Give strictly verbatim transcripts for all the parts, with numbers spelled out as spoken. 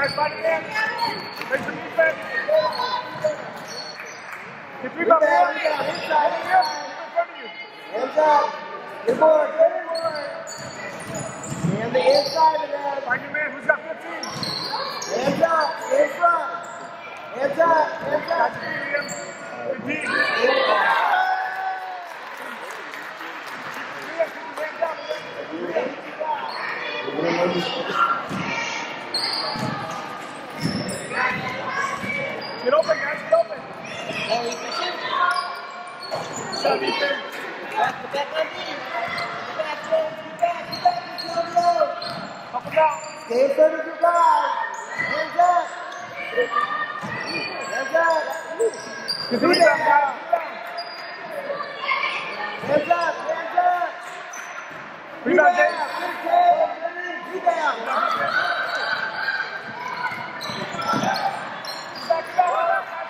Guys, body in. Make some defense. Get three by four. Inside, inside. In front of you. Hands up. Good board, good board. And the inside of that. Find your man. Who's got fifteen? Hands up. In front. Hands up. Hands up. Got your medium. fifteen. Get open, guys. Get open. Shut defense. Back, back on me. Back, back, back, back, back, back. Up and down. Stay in front of your guy. Hands up. Hands up. Get the rebound, guys. Hands up. Hands up. Rebound, James. Rebound. Rebound. Back, back, back.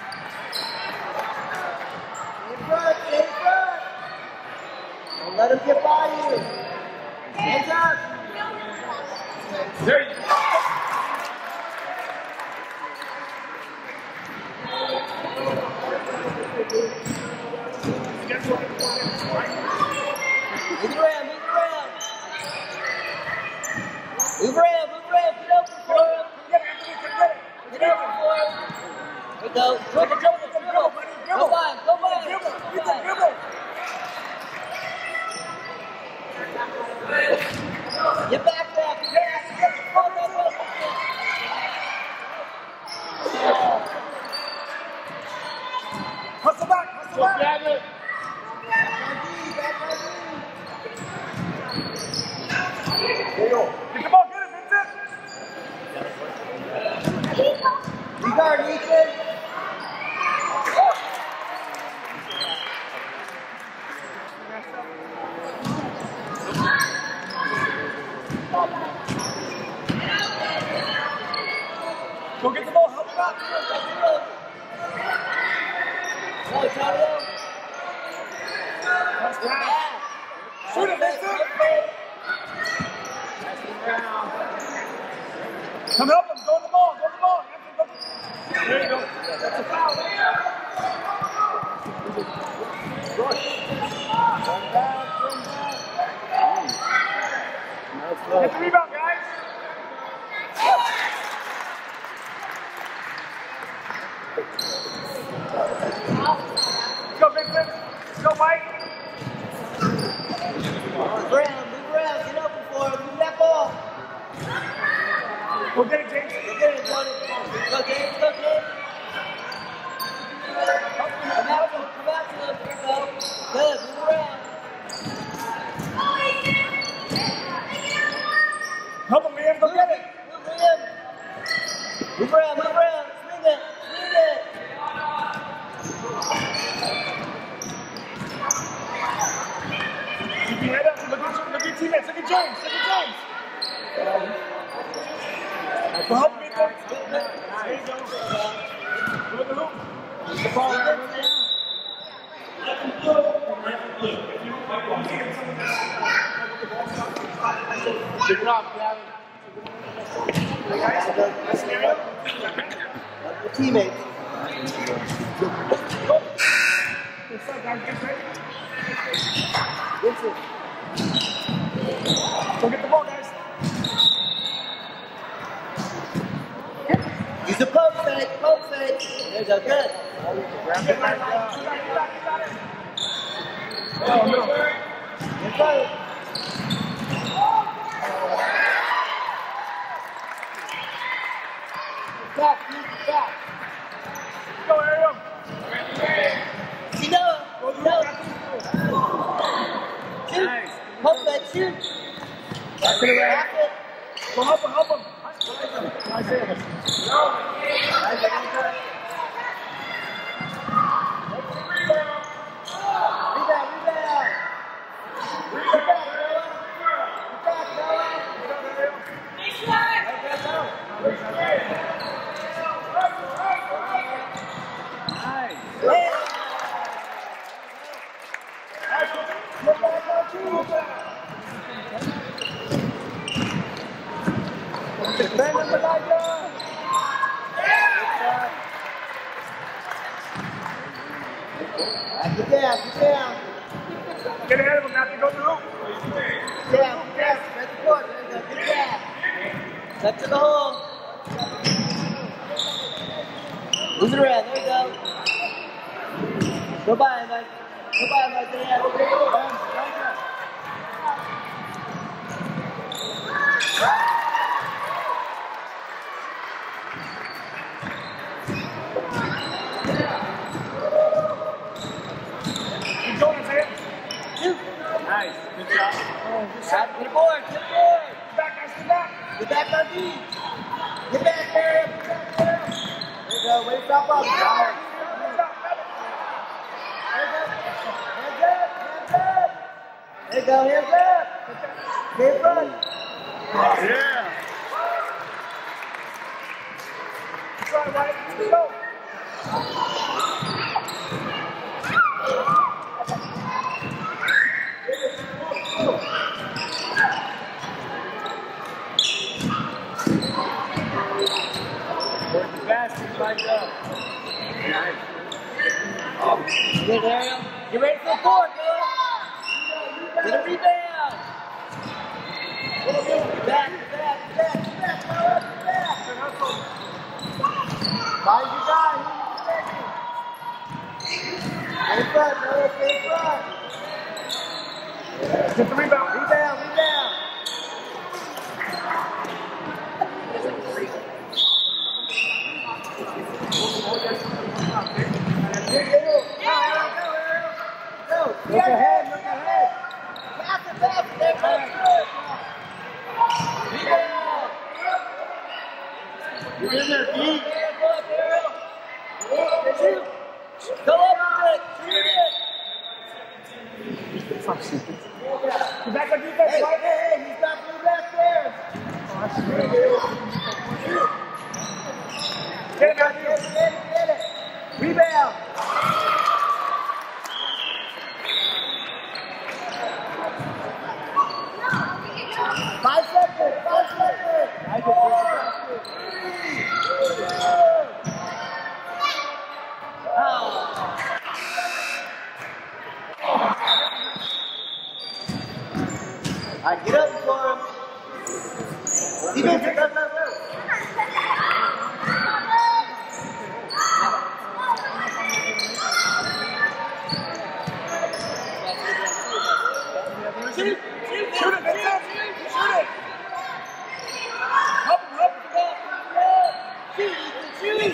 In front. In front. Don't let him get by you. Hands up. There you go. Move around, move around. Move around, move around. Get open for him. Get open for him. There we go. Dribble, dribble, dribble. Go by, go by. Go by. Get back there. Get back. Get back. Go, go, go. Hustle back, hustle back. Back on D, back on D. Get the ball, get it, Vincent. You guard, Ethan. Go get the ball, help him out. Go, Tario. That's down. Shoot it, Vincent. Come help him, go to the ball, go to the ball. There you go. That's a foul. Get the rebound, guys. Let's go, Vincent. Let's go, Mike. Move around, move around. Get open for him. Move that ball. Go get it, James. Go get it, Tony. Go, James. Go, James. Come out to him. Come out to him. Here you go. Good. Move around. Help him, man. Go get it. Move him. Move around, move around. Swing it. Swing it. Keep your head up. Look at, look at your teammates. Look at James. Look at James. Go help him, Vincent. There you go. Go in the hoop. The ball around. Good job, Gavin. Nice scenario. Your teammates. What's up, guys? Get ready. Vincent. Go get the ball, guys. Use the poke fake. Poke fake. There you go. Good. Grab it, guys. You got it, you got it, you got it. Oh, no. Let's go. Back, back. Go, Ariel. You know, you know. Shoot. Poke fake. Shoot. Back to the rim. Back it. Go help him, help him. Nice hit. Nice hit. Rebound, rebound. Get back, Noah. Get back, Noah. Nice shot. Hey. Get back on two. Defend him, Elijah. Back to the hole. Move it around. There you go. Go by him, Mike. Go by him, Mike. There you go. Keep going, Sam. Nice. Good job. Oh, good shot. Get aboard. Get aboard. Get back, guys. Get back. Get back on D. Get back there. Get back there. There you go. Way to stop up. Hands up. Hands up. Hands up. There you go. Hands up. Stay in front. Yeah. Try right. Let's go. Work the basket like that. Nice. Good, Ariel. Get ready for the four, girl. Get a rebound. Back, back, back, back, back, back. Find your guy. Stay in front, Noah. Stay in front. Get the rebound. Rebound, rebound. Look ahead, look ahead. Pass it, pass it, there, pass it. Rebound. You're in there, D. Go up with it. Shoot it. Get back on defense, Hey, right? hey, hey, he's got blue left there. Get it, Get man. it, get it, get it. Rebound. Five seconds, five seconds. Four, three, two. Oh. All right, get up for him. Defense, go, go, go. Shoot it. Shoot it, shoot it, shoot it. Help him, help him. Shoot, shoot.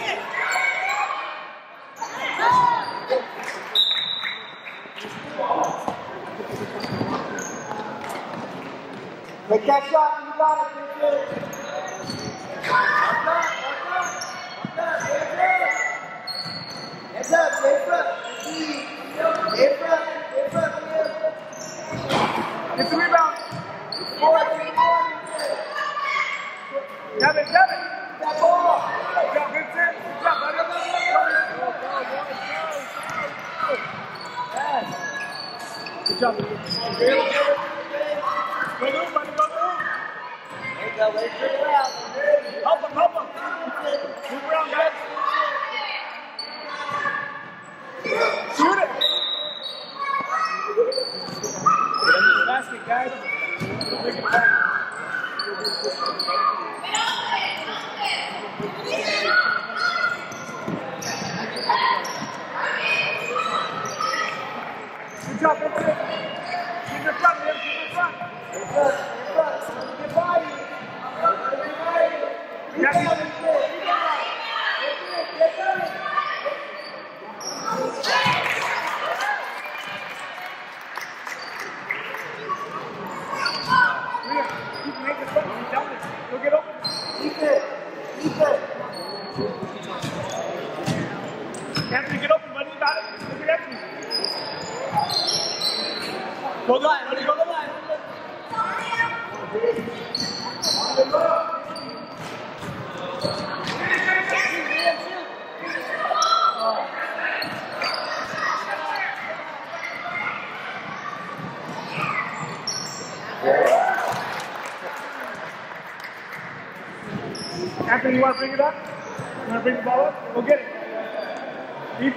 Take that shot when you got it, Richard. Heads up, stay in front. Stay in front, stay in front. Get the rebound. Four, three, four. Devin, Devin. That ball. Good job, good set. Good job, buddy. Good job. Go move, buddy, go move. There you go, wait for it out. Help him, help him. Move around, guys. Shoot it. Get under the basket, guys. Bring it back. Good job, that's it. Keep your front, man. Keep your front. In front, in front. Get by you. Get by you. Yes. Get by you. Get by you. You can make this up. You tell me. Go get open. Keep it. Keep it. Anthony, get open, buddy. You got it. Look at Anthony. Go the line, buddy. Go the line. Anthony, you want to bring it up? You want to bring the ball up? Go get it. Deep.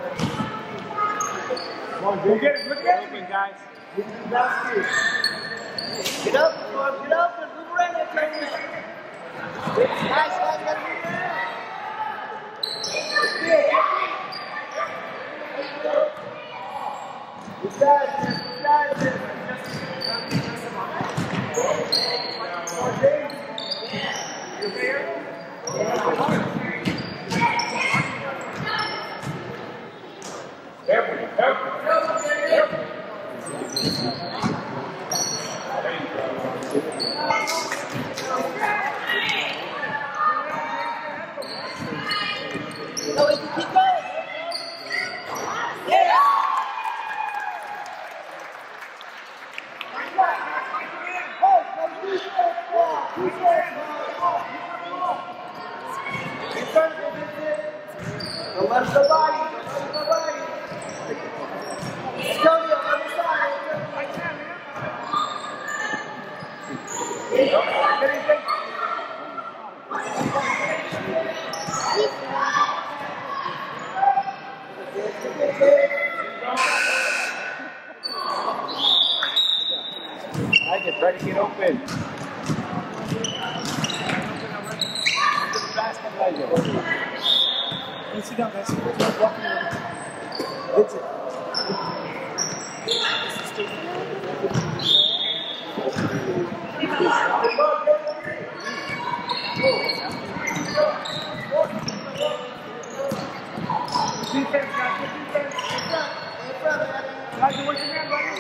Go get it. Look at Anthony, guys. Get up, Norm, get up and move around that train. Nice, guys, gotta move around. Good guys, good guys. You there? Careful, careful, careful. No, we can keep going. Yeah. Don't let the body. Don't let the body. Tony, on the other side. I can try to get open. Hey, sit down, guys. That's it. Defense, guys. Defense. Guys, you want your man, buddy?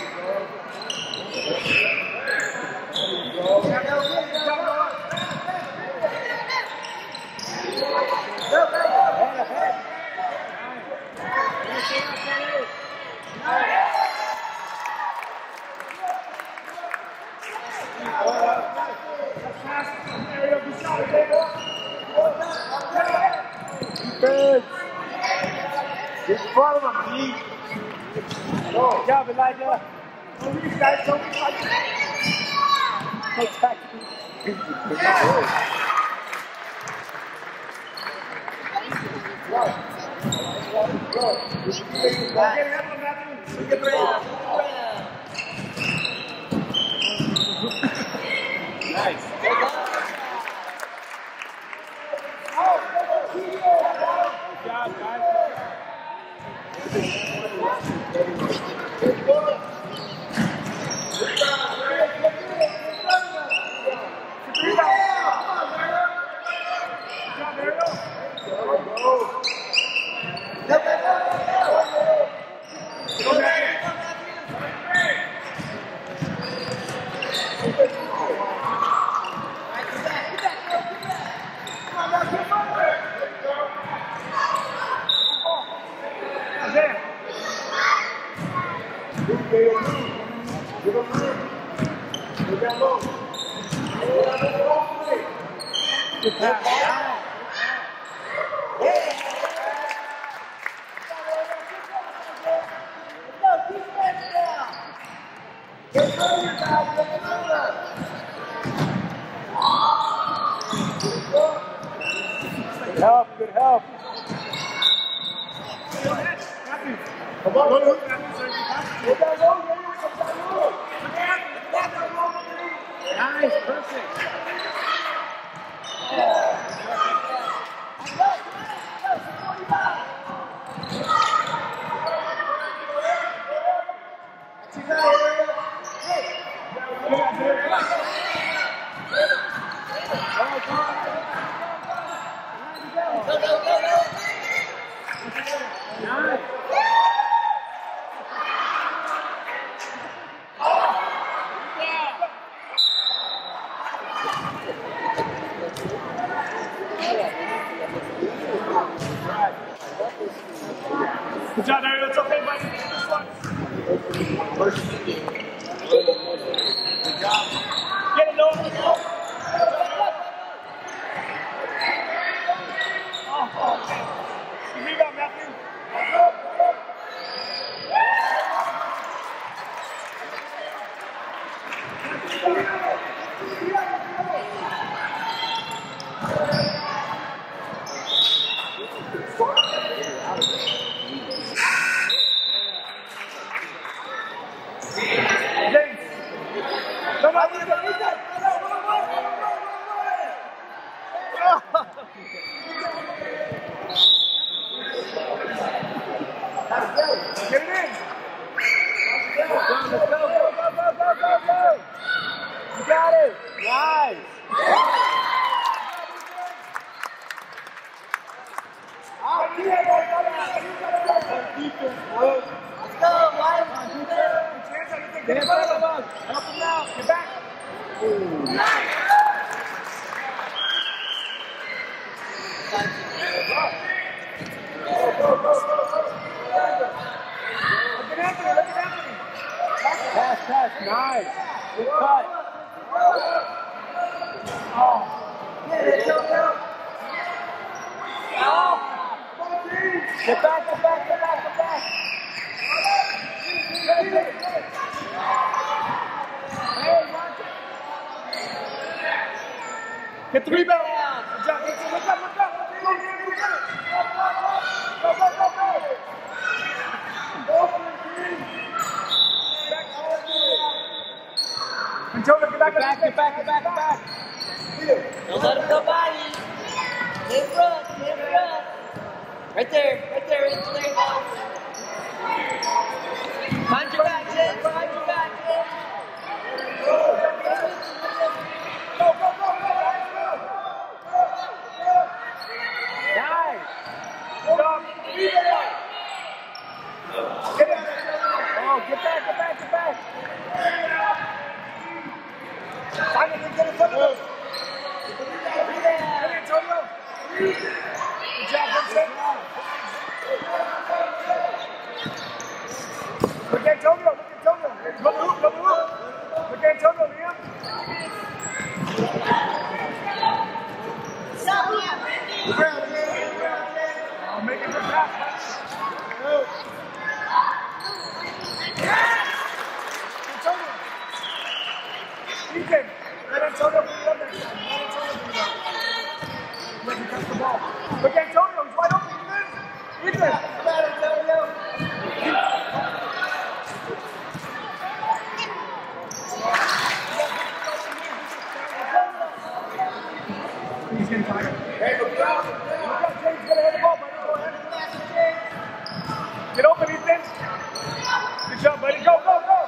Defense. Just follow him, Pete. Good job, Elijah. Don't reach, guys. Don't reach like that. Attack. Nice. Good job, guys. Good help, good help. Come on, go to nice, perfect. Good job, Dario. It's okay, buddy. This one. Good job. Get it, Noah. Good rebound, Matthew. No, no, Nice. Defense, Will. Let's go, Mike. Get back. Help him out. Get back. Ooh. Nice. Go, go, go, go, go. Look at Anthony, look at Anthony. Pass, pass, nice. Good cut. Oh. Get back, get back, get back, get back. Get the rebound. Good job. Look up, look up. Go, go, go, go. Control it, get back, get back, get back, get back, get back. Don't let him go by you. Stay in front, stay in front. Right there, right there, right there, there you go. Find your back, Jim, find your back, Jim. Go, go, go, go, go. Nice. Good job. Get it. Oh, get back, get back, get back. Simon, get it, get it. Come here, Antonio. Good job, Vincent. Look at Antonio, look at Antonio. Go to hoop, go to hoop. Look at Antonio, Liam. Oh, make it good pass. Antonio. Ethan, let Antonio bring it up next time. Let Antonio bring it up. Let him touch the ball. Look at Antonio, he's wide open. Ethan. Ethan. Come on, Antonio. He's getting tired. Hey, look out. Look out, James. Get ahead of the ball, buddy. Go ahead. Get open, Ethan. Good job, buddy. Go, go, go.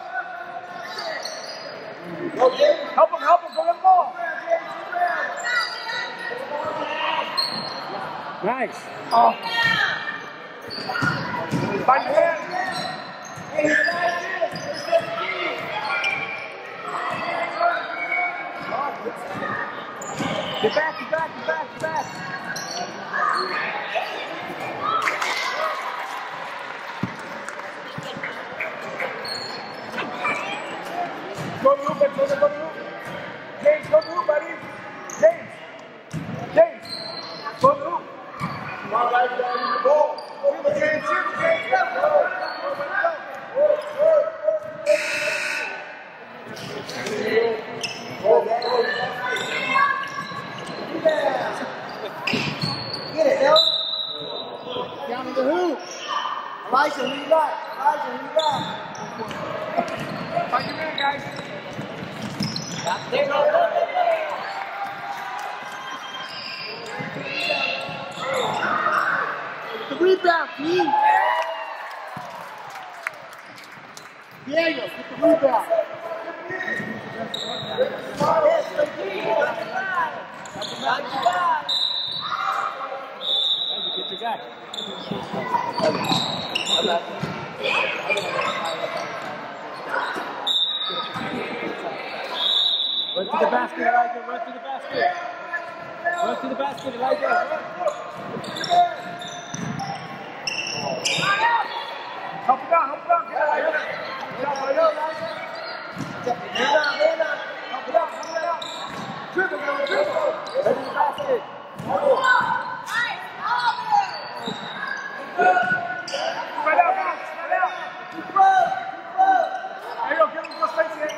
Okay. Help him, help him. Go get the ball. Nice. Oh. Find your hand. Get back, get back, get back, get back. Go to the hoop, go to the hoop. James, go to the hoop, buddy. James. James. Go to the hoop. Come on, guys, go. Go. Go, James. James, go. Go, go, go. Get it, Bill. Down to the hoop. Elijah, who you got? Elijah, who you got? Find your man, guys. There you go. The rebound, team. Diego, get the rebound. Find your back. Get your guy. Run to the basket, Elijah. Run to the basket. Run to the basket, Elijah. Help him out, help him out. Get Elijah. Get out, Elijah. Help him out, help him out. Dribble, dribble, dribble. Run to the basket. Spread out, guys. Spread out. Keep roll. Keep roll. There you go. Give him some space here.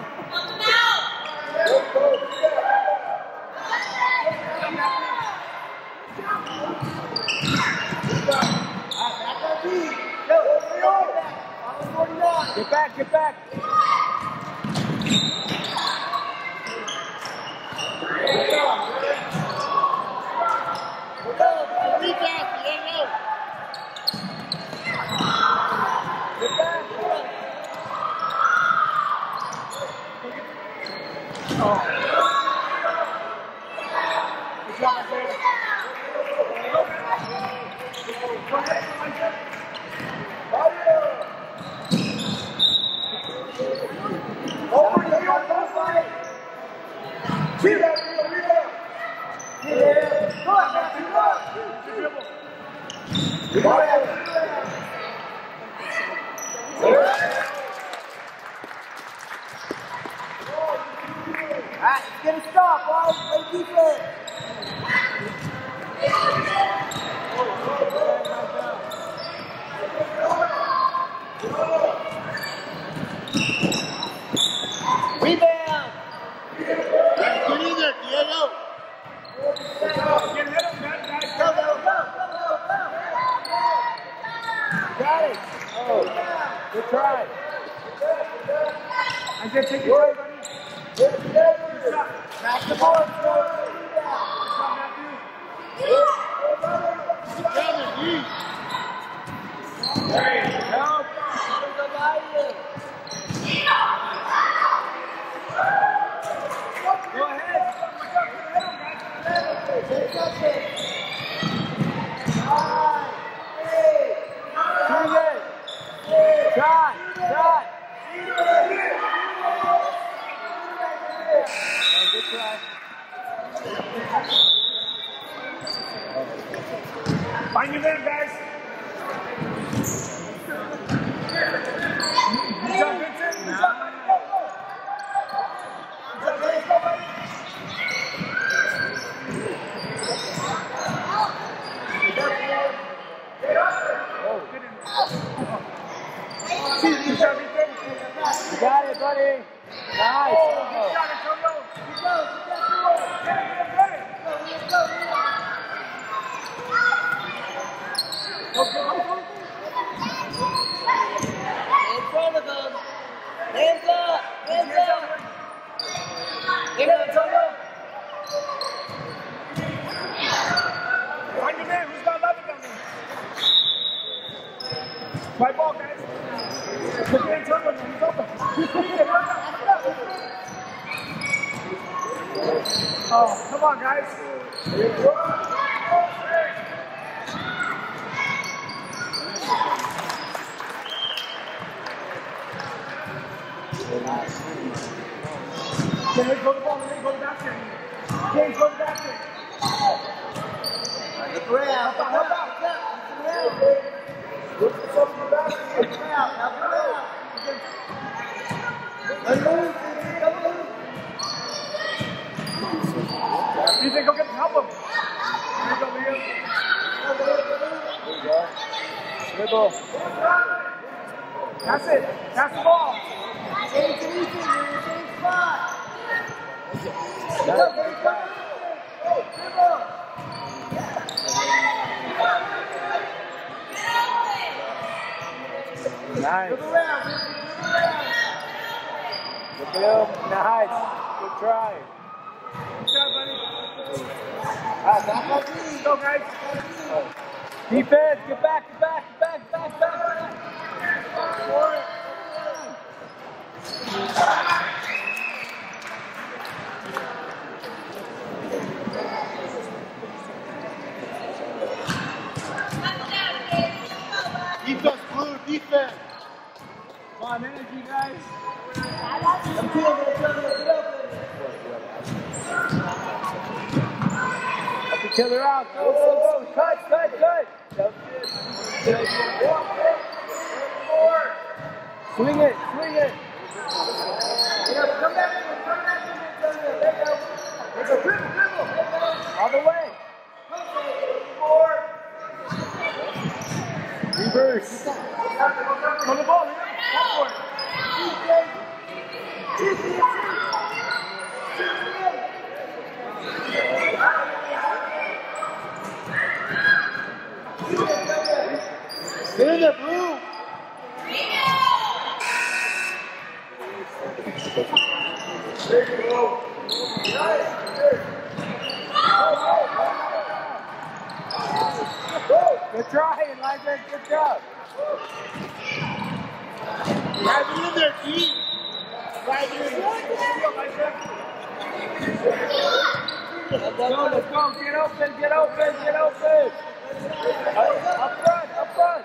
Get back, get back. Oh. Rebound, rebound, rebound. Yeah. Go on, man. Go on. Rebound. Alright, it's gonna stop, boys. Play defense. Rebound. Get in there, Diego. Get hit him, guys. Go, go, go, go, go, go. Got it. Oh, good try. I said take your time, buddy. Good shot. Back the board, bro. Down the knee. Help. Go by you. Go ahead. Take something. Swing it. Shot. Shot. Oh, good try. Find your man, guys. Good job, Vincent. Good job, buddy. Go, go. Good job, buddy. Go, buddy. Oh, good in. Good job, Vincent. You got it, buddy. Nice. Oh, good shot, Antonio. Keep going, keep that Get it, get it, get it. Go, go, Go, go, go, go. in front of them. Hands up, hands up. Here goes Antonio. Find your man. Who's got love down there? My ball, guys. Look at Antonio. He's open. Oh, come on, guys. James, go to the ball. James, go to the basket. James, go to the basket. Look around, help out, help out. Look for yourself in the basket. Help around, help around. Let's move, come on. Ethan, go get help him. Here you go, Liam. There you go. Dribble. That's it. That's the ball. Change to Ethan, you're in the same spot. That's Go, it. go, go. Go, dribble. Nice. Look around, look around. Look at him. Nice. Good try. Good job, buddy. Ah, back up, please. Go, guys. Defense. Get back, get back, get back, back, back. Defense, blue, defense. Come on, energy, guys. I'm cool, man. Get open. Have to kill her out. Go, go, go. Cut, cut, cut. Swing it, swing it. Yeah, come back to him, come back to him, Antonio. There you go. There's a dribble, dribble. All the way. Reverse. On the ball, man. Go for it. Get in there, blue. There you go. Good try, Elijah. Good job. Drive it in there, G. Drive it in. Let's go, let's go. Get open, get open, get open. Up, up front, up front.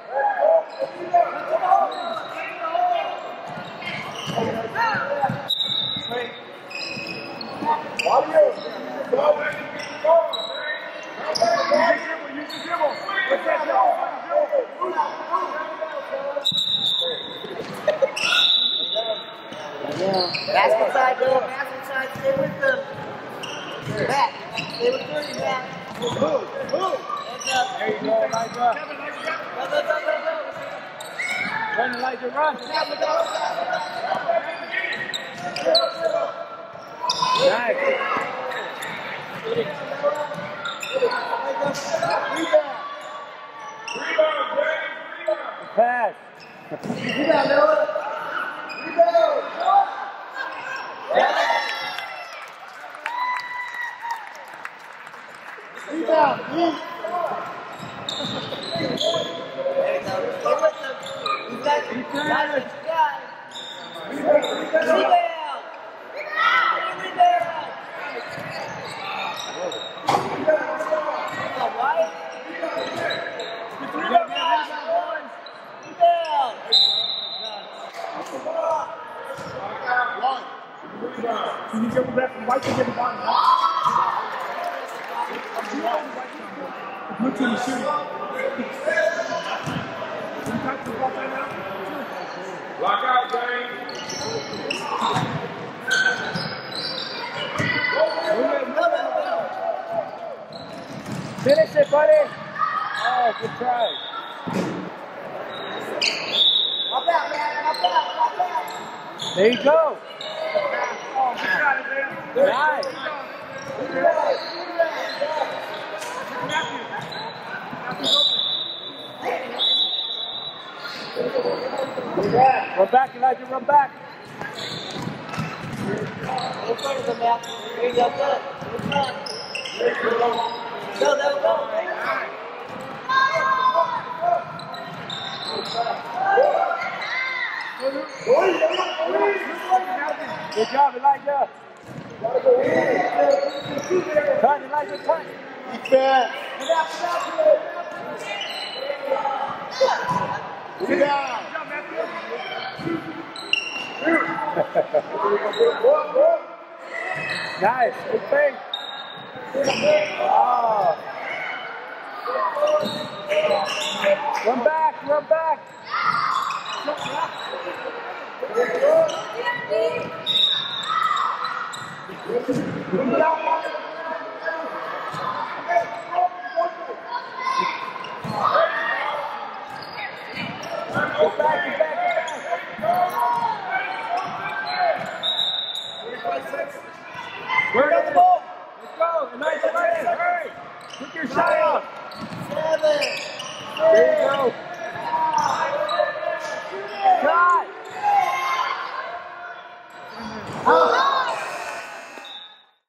Wait. Basket side, go. Basket side. Stay with them. Back. Stay with three, back. Move, move. Hands up. There you go, Elijah. Go, go, go, go, go. Run, Elijah, run. Nice. Pass. Rebound, Noah. Rebound. Rebound. There you go. Stay with them. He's got you. Got it. Got it. Rebound. Rebound. Come on, White. Rebound. Can you get back from White to get the ball? Blue team is shooting. Lock out, James. Finish it, buddy. Oh, good try. Up out, man. Up out. Up out. There you go. Nice. Run back, Elijah, run back. In front of the map. There you go. Good. Good run. Go, go, go. Good job, Elijah. Cut, Elijah, cut. Defense. Sit down. Nice, good thing. Oh. Run back, run back. Get back, get back, get back. Where is the ball? Let's go. Elijah, Elijah, hurry. Put your shot up. Seven. There you go. Shot. Ah.